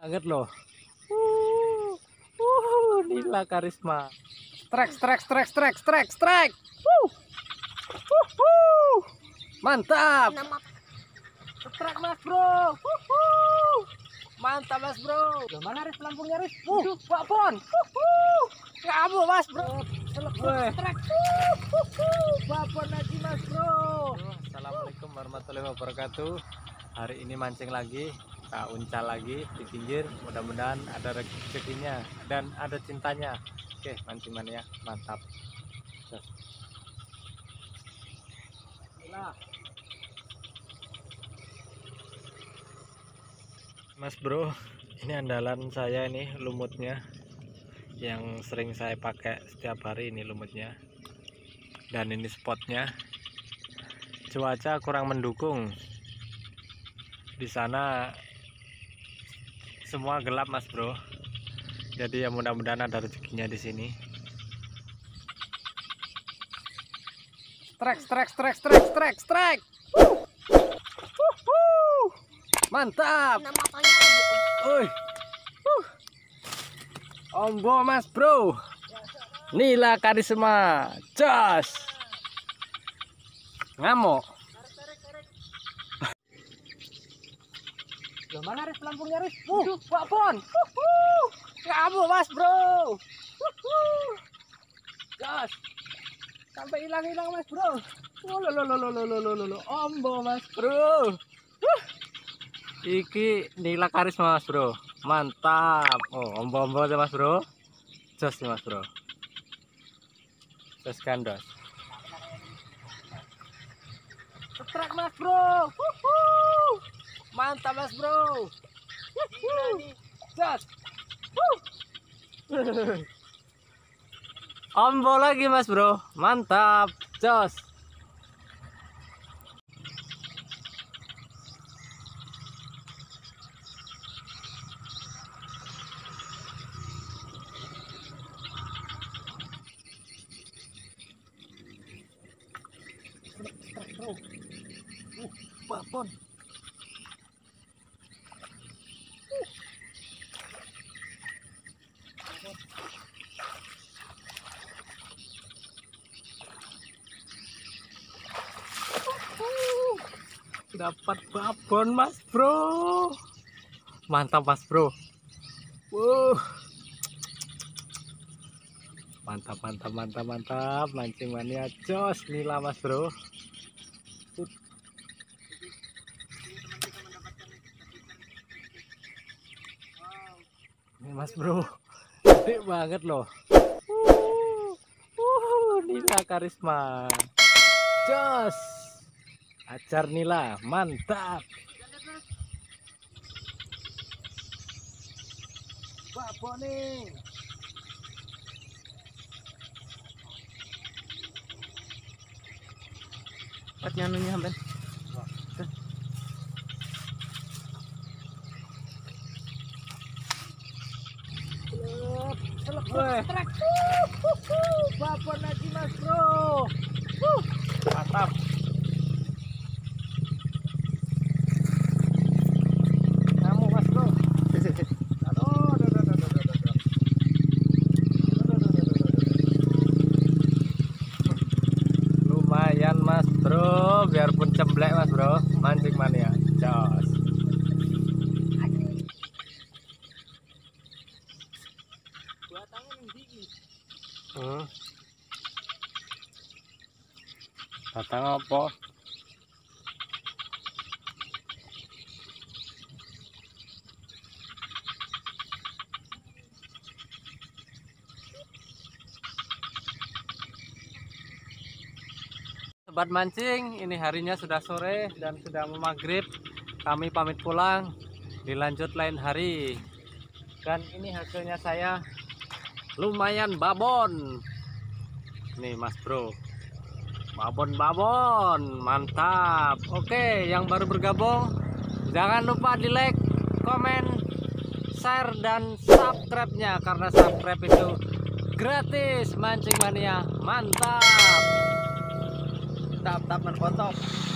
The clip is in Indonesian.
Banget loh. Nila Karisma. Strike. Mantap. Strike Mas Bro. Mantap Mas Bro. Mana Ris lampunya Ris? Babon. Kamu Mas Bro. Strike. Babon lagi Mas Bro. Assalamualaikum warahmatullahi wabarakatuh. Hari ini mancing lagi. Kita uncal lagi di pinggir, mudah-mudahan ada rezekinya dan ada cintanya. Oke, mancing mania mantap. Mas Bro, ini andalan saya, ini lumutnya yang sering saya pakai setiap hari. Ini lumutnya dan ini spotnya. Cuaca kurang mendukung di sana, semua gelap Mas Bro, jadi ya mudah-mudahan ada rezekinya di sini. Strike. Mantap. Ombo Mas Bro. Nila Karisma. Jos. Ngamuk. Mana Ris lampunya Ris? Babon. Kamu Mas Bro. Jos. Sampai hilang Mas Bro. Ombo Mas Bro. Iki Nila Karisma Mas Bro. Mantap. Oh, ombo-ombo ya Mas Bro. Jos Mas Bro. Jos gandos. Strike Mas Bro. Mantap Mas Bro. Jos. Ombo lagi Mas Bro. Mantap. Jos. Babon. Dapat babon Mas Bro. Mantap Mas Bro. Mantap. Mancing mania jos Nila Mas Bro. Ini Mas Bro, gede banget loh. Nila Karisma. Jos. Ajar Nila, mantap. Babon nih. Patnya nunya Ben. Babon lagi Mas Bro. Mantap. Kamu Mas Bro. Lumayan Mas Bro, biarpun cemblek Mas Bro. Mancing mania. Jos. Datang apa? Sobat mancing, ini harinya sudah sore dan sudah mau maghrib. Kami pamit pulang, dilanjut lain hari. Dan ini hasilnya saya lumayan babon. Nih Mas Bro. Babon mantap. Oke, yang baru bergabung jangan lupa di like, komen, share dan subscribe-nya, karena subscribe itu gratis. Mancing mania mantap. Tap menfoto.